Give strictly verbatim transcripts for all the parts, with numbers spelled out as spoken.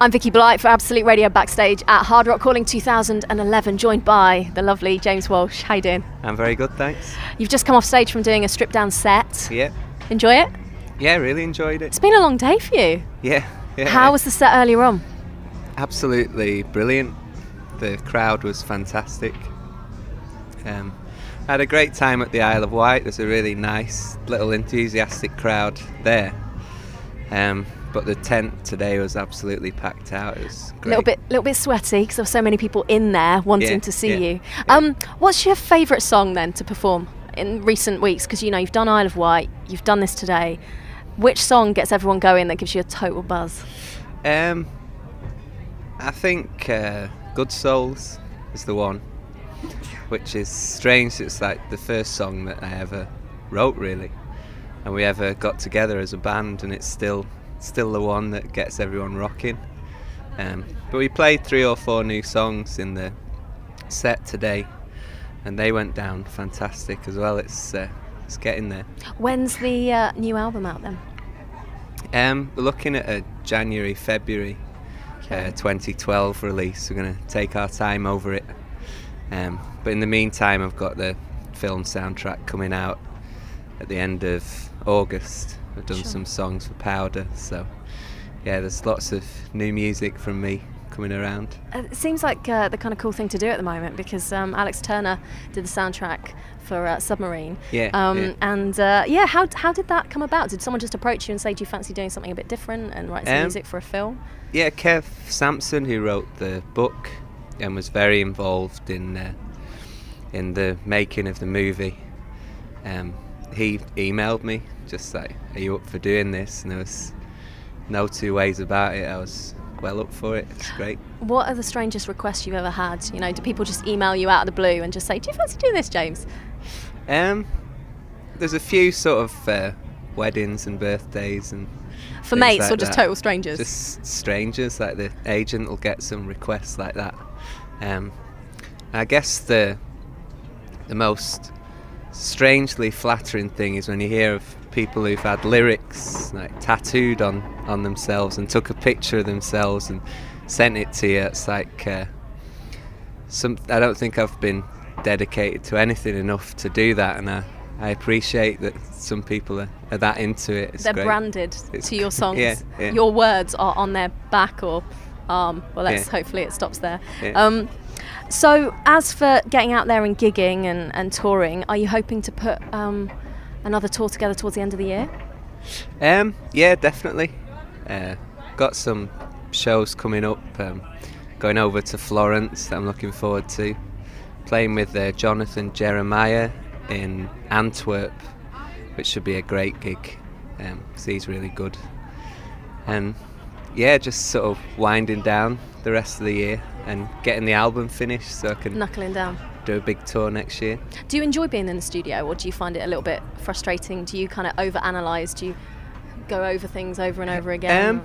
I'm Vicki Blight for Absolute Radio backstage at Hard Rock Calling two thousand eleven, joined by the lovely James Walsh. How you doing? I'm very good, thanks. You've just come off stage from doing a stripped down set. Yeah. Enjoy it? Yeah, really enjoyed it. It's been a long day for you. Yeah. yeah How was the set earlier on? Absolutely brilliant. The crowd was fantastic. Um, I had a great time at the Isle of Wight. There's a really nice, little enthusiastic crowd there. Um, but the tent today was absolutely packed out. It was great. A little bit, little bit sweaty because there were so many people in there wanting yeah, to see yeah, you. Yeah. Um, what's your favourite song then to perform in recent weeks? Because you know you've done Isle of Wight, you've done this today. Which song gets everyone going that gives you a total buzz? Um, I think uh, Good Souls is the one, which is strange. It's like the first song that I ever wrote, really, and we ever got together as a band, and it's still still the one that gets everyone rocking. Um, but we played three or four new songs in the set today, and they went down fantastic as well. It's uh, it's getting there. When's the uh, new album out then? Um, we're looking at a January, February Okay. uh, twenty twelve release. We're going to take our time over it. Um, but in the meantime, I've got the film soundtrack coming out at the end of August. I've done Sure. some songs for Powder, so yeah, there's lots of new music from me coming around. Uh, it seems like uh, the kind of cool thing to do at the moment because um, Alex Turner did the soundtrack for uh, Submarine. Yeah, um, yeah. And uh, yeah, how how did that come about? Did someone just approach you and say, "Do you fancy doing something a bit different and write some Um, music for a film?" Yeah, Kev Sampson, who wrote the book and was very involved in uh, in the making of the movie, um, he emailed me just like, "Are you up for doing this?" And there was no two ways about it. I was well up for it. It's great. What are the strangest requests you've ever had? You know, do people just email you out of the blue and just say, "Do you fancy doing this, James?" Um, there's a few sort of uh, weddings and birthdays and For things mates like or just that. total strangers? Just strangers. Like the agent will get some requests like that. Um, I guess the the most strangely flattering thing is when you hear of people who've had lyrics like tattooed on, on themselves and took a picture of themselves and sent it to you. It's like uh, some. I don't think I've been dedicated to anything enough to do that, and I, I appreciate that some people are, are that into it. It's They're great. branded It's to your songs. yeah, yeah. Your words are on their back or arm. Well, let's Yeah. hopefully it stops there. Yeah. Um, so, as for getting out there and gigging and, and touring, are you hoping to put um, another tour together towards the end of the year? Um, yeah, definitely. Uh, got some shows coming up. Um, going over to Florence that I'm looking forward to. Playing with uh, Jonathan Jeremiah in Antwerp, which should be a great gig. Um, 'cause he's really good. And yeah, just sort of winding down the rest of the year and getting the album finished so I can Knuckling down. do a big tour next year. Do you enjoy being in the studio, or do you find it a little bit frustrating? Do you kind of overanalyze? Do you go over things over and over again? Um,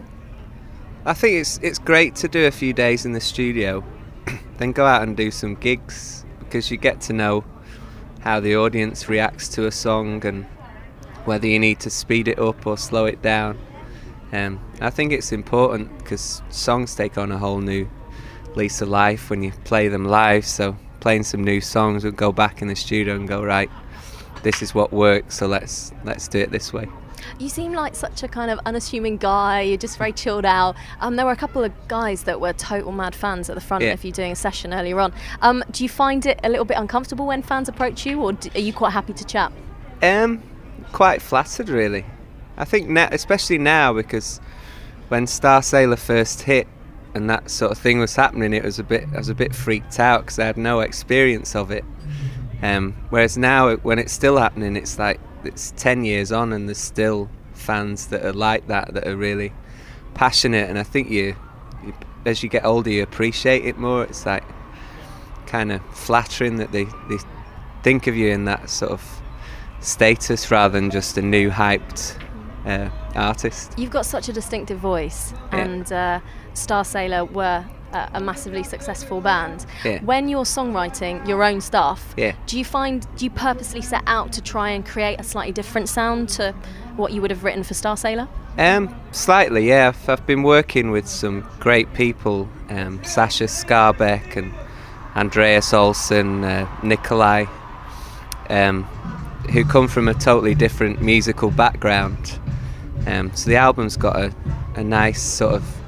I think it's it's great to do a few days in the studio, then go out and do some gigs, because you get to know how the audience reacts to a song and whether you need to speed it up or slow it down. Um, I think it's important because songs take on a whole new lease of life when you play them live. So playing some new songs, we'll go back in the studio and go, right, this is what works, so let's let's do it this way. You seem like such a kind of unassuming guy. You're just very chilled out. Um, there were a couple of guys that were total mad fans at the front Yeah. of you doing a session earlier on. Um, do you find it a little bit uncomfortable when fans approach you, or do, are you quite happy to chat? Um, quite flattered, really. I think now, especially now, because when Star Sailor first hit and that sort of thing was happening, it was a bit. I was a bit freaked out because I had no experience of it. Um, whereas now, when it's still happening, it's like it's ten years on, and there's still fans that are like that, that are really passionate. And I think you, you as you get older, you appreciate it more. It's like kind of flattering that they, they think of you in that sort of status rather than just a new hyped uh, artist. You've got such a distinctive voice, Yeah. and uh, Star Sailor were a, a massively successful band. Yeah. When you're songwriting your own stuff, Yeah. do you find, do you purposely set out to try and create a slightly different sound to what you would have written for Star Sailor? Um, slightly, yeah. I've, I've been working with some great people, um, Sasha Skarbeck and Andreas Olsson, uh, Nikolai, um, who come from a totally different musical background. Um, so the album's got a, a nice sort of,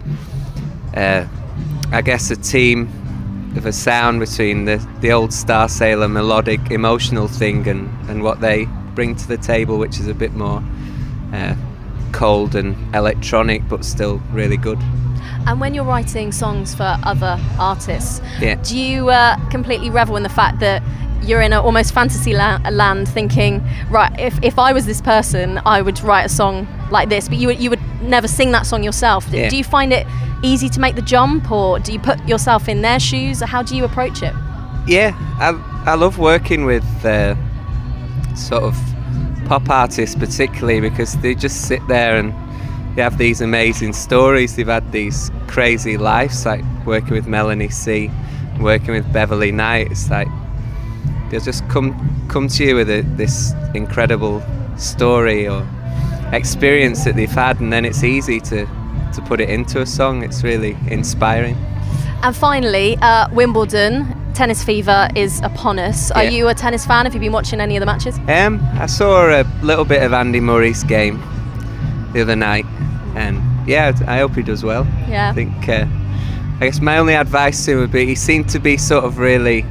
uh, I guess, a team of a sound between the, the old Star Sailor melodic, emotional thing and, and what they bring to the table, which is a bit more uh, cold and electronic, but still really good. And when you're writing songs for other artists, Yeah. do you uh, completely revel in the fact that you're in a almost fantasy la- land thinking, right, if, if I was this person, I would write a song like this, but you would, you would never sing that song yourself. Yeah. Do you find it easy to make the jump, or do you put yourself in their shoes? Or how do you approach it? Yeah, I, I love working with uh, sort of pop artists particularly, because they just sit there and they have these amazing stories. They've had these crazy lives, like working with Melanie C, working with Beverly Knight. It's like they'll just come come to you with a, this incredible story or experience that they've had, and then it's easy to, to put it into a song. It's really inspiring. And finally, uh, Wimbledon, tennis fever is upon us. Are Yeah. you a tennis fan? Have you been watching any of the matches? Um, I saw a little bit of Andy Murray's game the other night, and yeah, I hope he does well. Yeah. I think, uh, I guess my only advice to him would be, he seemed to be sort of really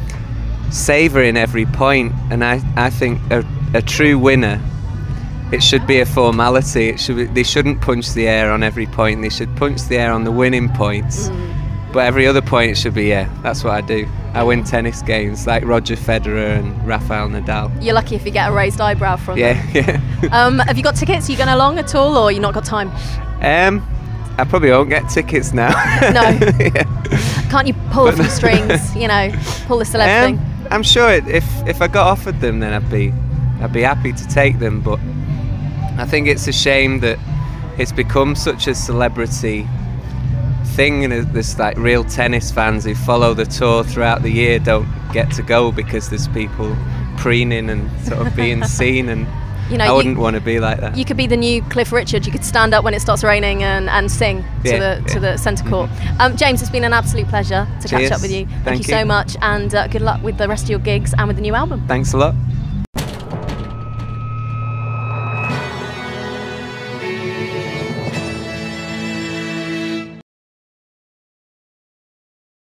savouring every point, and I, I think a, a true winner, it should be a formality. It should be, they shouldn't punch the air on every point. They should punch the air on the winning points. Mm. But every other point it should be, yeah, that's what I do. I win tennis games like Roger Federer and Rafael Nadal. You're lucky if you get a raised eyebrow from Yeah, them. yeah. Um, have you got tickets? Are you going along at all, or you not got time? Um, I probably won't get tickets now. No. Yeah. Can't you pull a But- few strings, you know, pull the celeb Um, thing? I'm sure it, if if I got offered them, then I'd be I'd be happy to take them. But I think it's a shame that it's become such a celebrity thing, and there's like real tennis fans who follow the tour throughout the year don't get to go because there's people preening and sort of being seen, and You know, I you- wouldn't want to be like that. You could be the new Cliff Richard. You could stand up when it starts raining and, and sing to Yeah, the to yeah. the centre court. Um, James, it's been an absolute pleasure to catch Cheers. up with you. Thank, Thank you so you. much, and uh, good luck with the rest of your gigs and with the new album. Thanks a lot.